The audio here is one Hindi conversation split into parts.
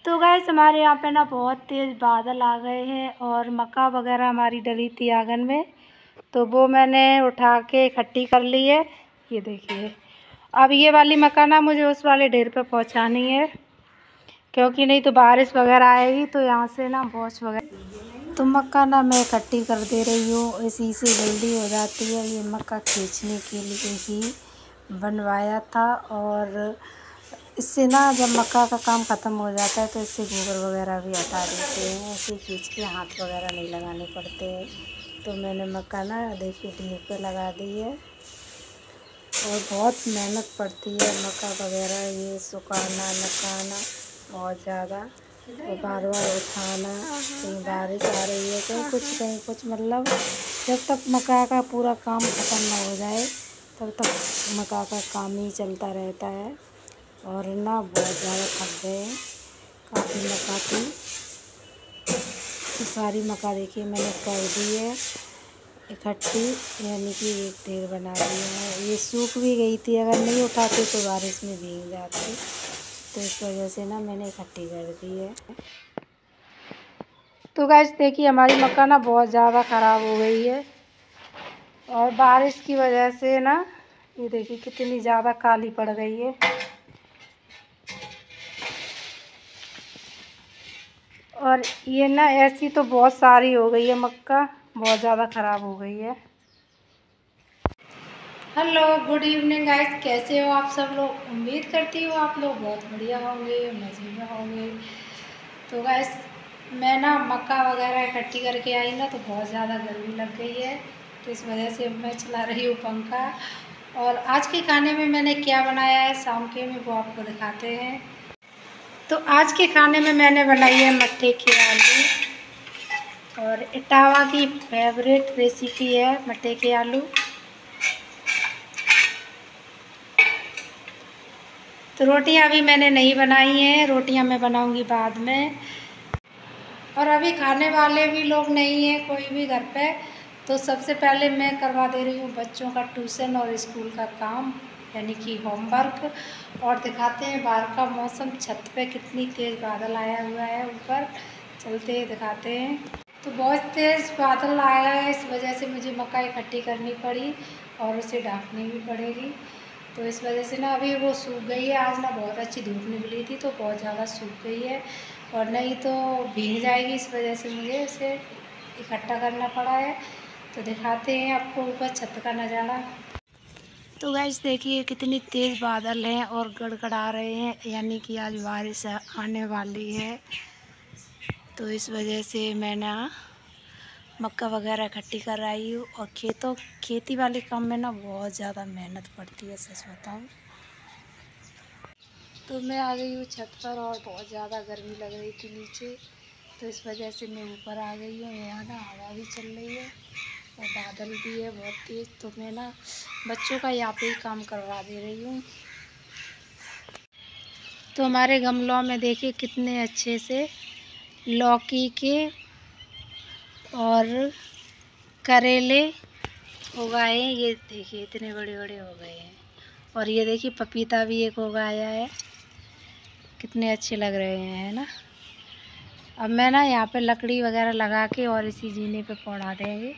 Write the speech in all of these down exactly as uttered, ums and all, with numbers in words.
तो गैस हमारे यहाँ पे ना बहुत तेज़ बादल आ गए हैं और मक्का वगैरह हमारी डली थी आंगन में, तो वो मैंने उठा के इकट्ठी कर ली है। ये देखिए, अब ये वाली मक्का ना मुझे उस वाले ढेर पे पहुँचानी है, क्योंकि नहीं तो बारिश वगैरह आएगी तो यहाँ से ना बॉस वगैरह। तो मक्का ना मैं इकट्ठी कर दे रही हूँ, इसी से जल्दी हो जाती है। ये मक्का खींचने के लिए ही बनवाया था और इससे ना जब मक्का का काम ख़त्म हो जाता है तो इससे गोबर वगैरह भी हटा देते हैं, ऐसे खींच के हाथ वगैरह नहीं लगाने पड़ते हैं। तो मैंने मक्का ना देखिए ढेर पे लगा दी है और बहुत मेहनत पड़ती है मक्का वगैरह ये सुखाना नकाना बहुत ज़्यादा, और बार बार उठाना। कहीं बारिश आ रही है कहीं कुछ कहीं कुछ, मतलब जब तक मक्का का पूरा काम ख़त्म ना हो जाए तब तक मक्का का काम ही चलता रहता है। और ना बहुत ज़्यादा थक गए, काफ़ी मक्का थी। तो सारी मक्का देखिए मैंने कर दी है इकट्ठी, यानी कि एक ढेर बना दिया है। ये सूख भी गई थी, अगर नहीं उठाती तो बारिश में भीग जाती, तो इस वजह से ना मैंने इकट्ठी कर दी है। तो गाइस देखिए हमारी मक्का ना बहुत ज़्यादा ख़राब हो गई है और बारिश की वजह से ना ये देखिए कितनी ज़्यादा काली पड़ गई है। और ये ना ऐसी तो बहुत सारी हो गई है मक्का, बहुत ज़्यादा ख़राब हो गई है। हेलो गुड इवनिंग गाइस, कैसे हो आप सब लोग? उम्मीद करती हूँ आप लोग बहुत बढ़िया होंगे, मज़े में होंगे। तो गाइस मैं ना मक्का वगैरह इकट्ठी करके आई ना, तो बहुत ज़्यादा गर्मी लग गई है, तो इस वजह से मैं चला रही हूँ पंखा। और आज के खाने में मैंने क्या बनाया है शाम के में वो आपको दिखाते हैं। तो आज के खाने में मैंने बनाई है मट्ठे के आलू, और इटावा की फेवरेट रेसिपी है मट्ठे के आलू। तो रोटियां अभी मैंने नहीं बनाई हैं, रोटियां मैं बनाऊंगी बाद में। और अभी खाने वाले भी लोग नहीं हैं कोई भी घर पे, तो सबसे पहले मैं करवा दे रही हूँ बच्चों का ट्यूशन और स्कूल का काम, यानी कि होमवर्क। और दिखाते हैं बाहर का मौसम, छत पे कितनी तेज़ बादल आया हुआ है, ऊपर चलते हैं दिखाते हैं। तो बहुत तेज़ बादल आया है, इस वजह से मुझे मक्का इकट्ठी करनी पड़ी और उसे ढाँकनी भी पड़ेगी। तो इस वजह से ना अभी वो सूख गई है, आज ना बहुत अच्छी धूप निकली थी तो बहुत ज़्यादा सूख गई है, और नहीं तो भीग जाएगी, इस वजह से मुझे इसे इकट्ठा करना पड़ा है। तो दिखाते हैं आपको ऊपर छत का नज़ारा। तो गाइस देखिए कितनी तेज़ बादल हैं और गड़गड़ा रहे हैं, यानी कि आज बारिश आने वाली है। तो इस वजह से मैं ना मक्का वगैरह इकट्ठी कर रही हूँ। और खेतों खेती वाले काम में ना बहुत ज़्यादा मेहनत पड़ती है, सच बताऊँ तो। मैं आ गई हूँ छत पर और बहुत ज़्यादा गर्मी लग रही थी नीचे, तो इस वजह से मैं ऊपर आ गई हूँ। यहाँ ना हवा भी चल रही है और बादल भी है बहुत तेज़, तो मैं ना बच्चों का यहाँ पे ही काम करवा दे रही हूँ। तो हमारे गमलों में देखिए कितने अच्छे से लौकी के और करेले उगाए हैं, ये देखिए इतने बड़े बड़े हो गए हैं। और ये देखिए पपीता भी एक उगाया है, कितने अच्छे लग रहे हैं, है ना। अब मैं ना यहाँ पे लकड़ी वगैरह लगा के और इसी जीने पे पौधा देंगे।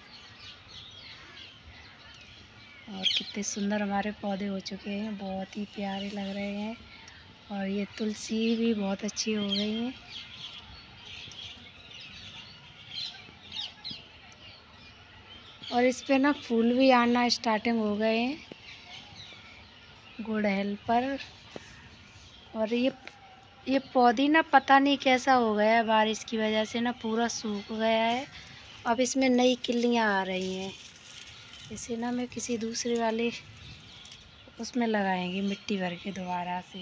और कितने सुंदर हमारे पौधे हो चुके हैं, बहुत ही प्यारे लग रहे हैं। और ये तुलसी भी बहुत अच्छी हो गई है। और इस पे ना फूल भी आना स्टार्टिंग हो गए हैं गुड़हल पर। और ये ये पौधी ना पता नहीं कैसा हो गया है, बारिश की वजह से ना पूरा सूख गया है। अब इसमें नई किल्लियाँ आ रही हैं, इसे ना मैं किसी दूसरे वाले उसमें लगाएंगे मिट्टी भर के दोबारा से।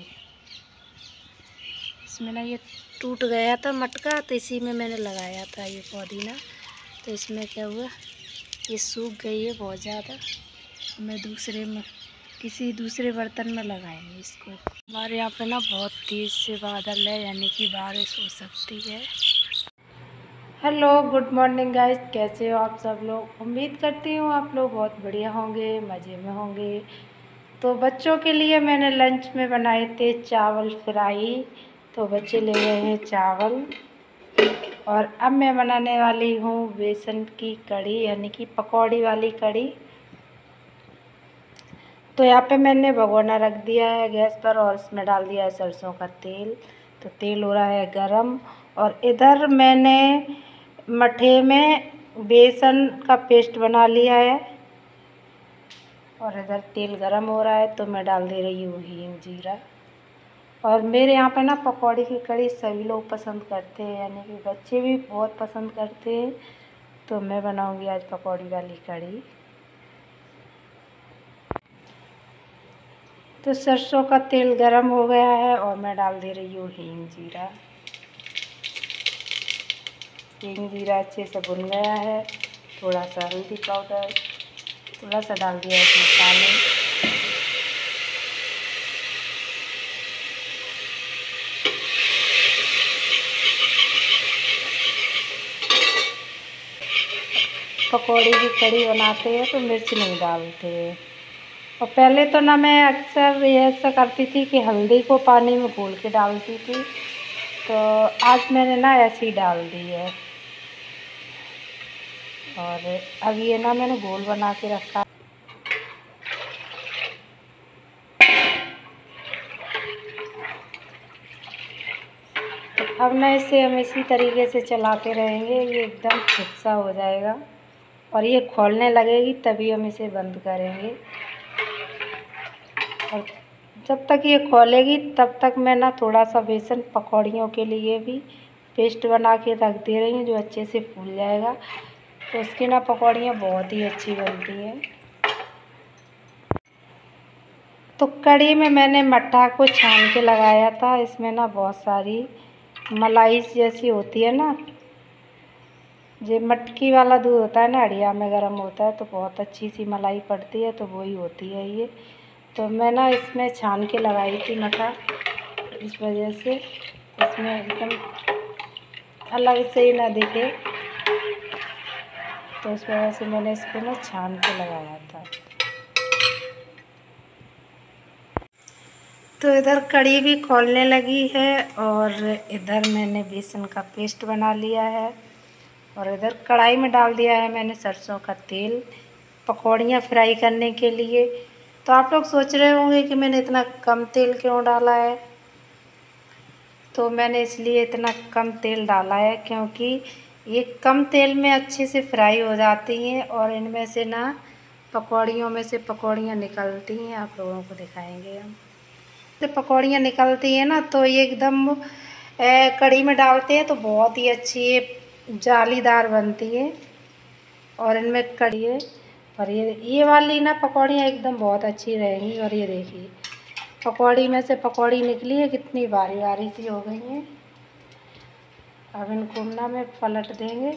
इसमें ना ये टूट गया था मटका, तो इसी में मैंने लगाया था ये पौधी ना। तो इसमें क्या हुआ, ये सूख गई है बहुत ज़्यादा, मैं दूसरे में किसी दूसरे बर्तन में लगाएंगे इसको। हमारे यहाँ पे ना बहुत तेज़ से बादल है, यानी कि बारिश हो सकती है। हेलो गुड मॉर्निंग गाइस, कैसे हो आप सब लोग? उम्मीद करती हूँ आप लोग बहुत बढ़िया होंगे, मज़े में होंगे। तो बच्चों के लिए मैंने लंच में बनाए थे चावल फ्राई, तो बच्चे ले गए हैं चावल। और अब मैं बनाने वाली हूँ बेसन की कढ़ी, यानी कि पकौड़ी वाली कढ़ी। तो यहाँ पे मैंने भगोना रख दिया है गैस पर और इसमें डाल दिया है सरसों का तेल। तो तेल हो रहा है गरम। और इधर मैंने मठे में बेसन का पेस्ट बना लिया है और इधर तेल गरम हो रहा है तो मैं डाल दे रही हूँ हींग जीरा। और मेरे यहाँ पे ना पकौड़ी की कढ़ी सभी लोग पसंद करते हैं, यानी कि बच्चे भी बहुत पसंद करते हैं। तो मैं बनाऊँगी आज पकौड़ी वाली कढ़ी। तो सरसों का तेल गरम हो गया है और मैं डाल दे रही हूँ हींग जीरा। हींग जीरा अच्छे से भुन गया है। थोड़ा सा हल्दी पाउडर, थोड़ा सा डाल दिया इसमें पानी। पकौड़ी की कढ़ी बनाते हैं तो मिर्च नहीं डालते हैं। और पहले तो ना मैं अक्सर ऐसा करती थी कि हल्दी को पानी में घोल के डालती थी, तो आज मैंने ना ऐसे ही डाल दी है। और अब ये ना मैंने घोल बना के रखा। तो अब ना इसे हम इसी तरीके से चलाते रहेंगे, ये एकदम चिपसा हो जाएगा और ये खोलने लगेगी तभी हम इसे बंद करेंगे। और जब तक ये खोलेगी तब तक मैं ना थोड़ा सा बेसन पकौड़ियों के लिए भी पेस्ट बना के रख दे रही हूँ, जो अच्छे से फूल जाएगा। तो उसकी ना पकौड़ियाँ बहुत ही अच्छी बनती हैं। तो कढ़ी में मैंने मट्ठा को छान के लगाया था। इसमें ना बहुत सारी मलाई जैसी होती है ना, जो मटकी वाला दूध होता है ना, हड़िया में गर्म होता है तो बहुत अच्छी सी मलाई पड़ती है, तो वही होती है ये। तो मैं ना इसमें छान के लगाई थी मट्ठा, इस वजह से इसमें एकदम अलग से ही ना दिखे, तो इस वजह से मैंने इसको ना छान के लगाया था। तो इधर कढ़ी भी खौलने लगी है और इधर मैंने बेसन का पेस्ट बना लिया है और इधर कढ़ाई में डाल दिया है मैंने सरसों का तेल पकौड़ियाँ फ्राई करने के लिए। तो आप लोग सोच रहे होंगे कि मैंने इतना कम तेल क्यों डाला है। तो मैंने इसलिए इतना कम तेल डाला है क्योंकि ये कम तेल में अच्छे से फ्राई हो जाती हैं और इनमें से ना पकौड़ियों में से पकौड़ियाँ निकलती हैं। आप लोगों को दिखाएंगे हम। जब पकौड़ियाँ निकलती हैं ना तो ये एकदम कढ़ी में डालते हैं तो बहुत ही अच्छी जालीदार बनती है और इनमें कढ़ी है। और ये ये वाली ना पकौड़ियाँ एकदम बहुत अच्छी रहेंगी। और ये देखिए पकौड़ी में से पकौड़ी निकली है, कितनी बारी बारी सी हो गई हैं। अब इनको ना में पलट देंगे।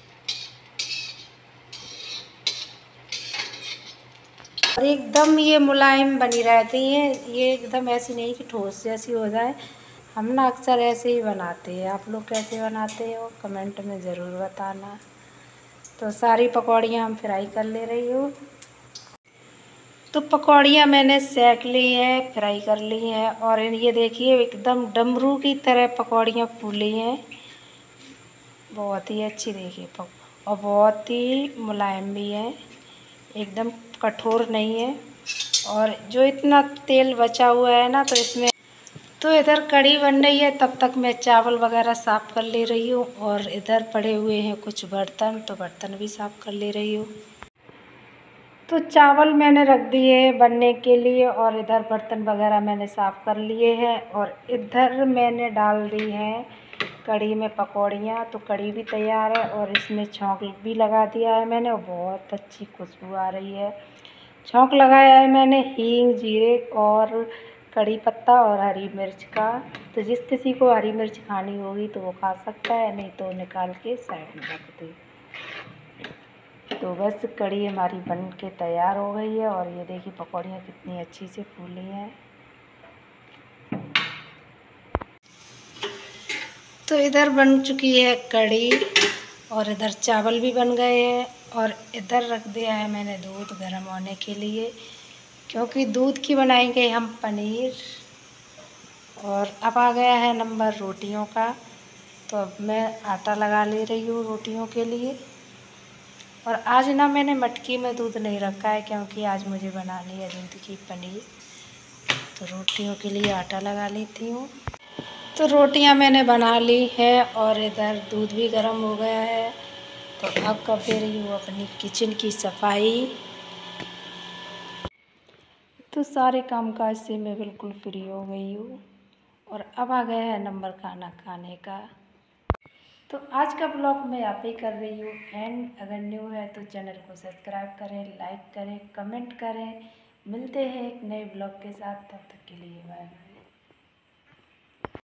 और एकदम ये मुलायम बनी रहती हैं, ये एकदम ऐसी नहीं कि ठोस जैसी हो जाए। हम ना अक्सर ऐसे ही बनाते हैं। आप लोग कैसे बनाते हो कमेंट में ज़रूर बताना। तो सारी पकौड़ियाँ हम फ्राई कर ले रही हूँ। तो पकौड़ियाँ मैंने सेक ली हैं, फ्राई कर ली हैं और ये देखिए एकदम डमरू की तरह पकौड़ियाँ फूली हैं, बहुत ही अच्छी। देखिए और बहुत ही मुलायम भी है, एकदम कठोर नहीं है। और जो इतना तेल बचा हुआ है ना तो इसमें तो इधर कढ़ी बन रही है, तब तक मैं चावल वगैरह साफ़ कर ले रही हूँ। और इधर पड़े हुए हैं कुछ बर्तन, तो बर्तन भी साफ़ कर ले रही हूँ। तो चावल मैंने रख दिए बनने के लिए और इधर बर्तन वगैरह मैंने साफ़ कर लिए हैं। और इधर मैंने डाल दी हैं कढ़ी में पकौड़ियाँ। तो कढ़ी भी तैयार है और इसमें छौंक भी लगा दिया है मैंने और बहुत अच्छी खुशबू आ रही है। छौंक लगाया है मैंने हींग, जीरे और कड़ी पत्ता और हरी मिर्च का। तो जिस किसी को हरी मिर्च खानी होगी तो वो खा सकता है, नहीं तो निकाल के साइड में रख दे। तो बस कढ़ी हमारी बन के तैयार हो गई है और ये देखिए पकौड़ियाँ कितनी अच्छी से फूली हैं। तो इधर बन चुकी है कढ़ी और इधर चावल भी बन गए हैं और इधर रख दिया है मैंने दूध गर्म होने के लिए, क्योंकि दूध की बनाएंगे हम पनीर। और अब आ गया है नंबर रोटियों का। तो अब मैं आटा लगा ले रही हूँ रोटियों के लिए। और आज ना मैंने मटकी में दूध नहीं रखा है, क्योंकि आज मुझे बनानी है दूध की पनीर। तो रोटियों के लिए आटा लगा लेती हूँ। तो रोटियां मैंने बना ली है और इधर दूध भी गर्म हो गया है। तो अब कर दे रही हूँ अपनी किचन की सफाई। तो सारे काम काज से मैं बिल्कुल फ्री हो गई हूँ और अब आ गया है नंबर खाना खाने का। तो आज का ब्लॉग मैं आप ही कर रही हूँ एंड अगर न्यू है तो चैनल को सब्सक्राइब करें, लाइक करें, कमेंट करें। मिलते हैं एक नए ब्लॉग के साथ, तब तक के लिए बाय।